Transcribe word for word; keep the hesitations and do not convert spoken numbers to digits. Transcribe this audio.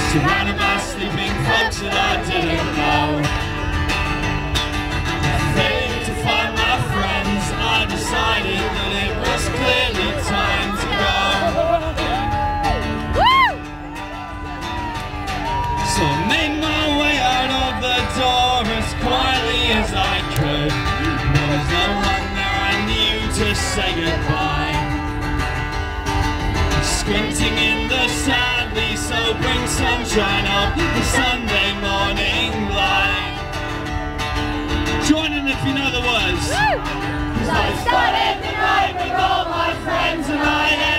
surrounded by sleeping folks that I didn't know. I failed to find my friends, I decided that it was clearly time to go. So I made my way out of the door as quietly as I could. There was no one there I knew to say goodbye. Squinting in the sadly sobering sunshine of the Sunday morning light. Join in if you know the words. 'Cause I started the night with all my friends and I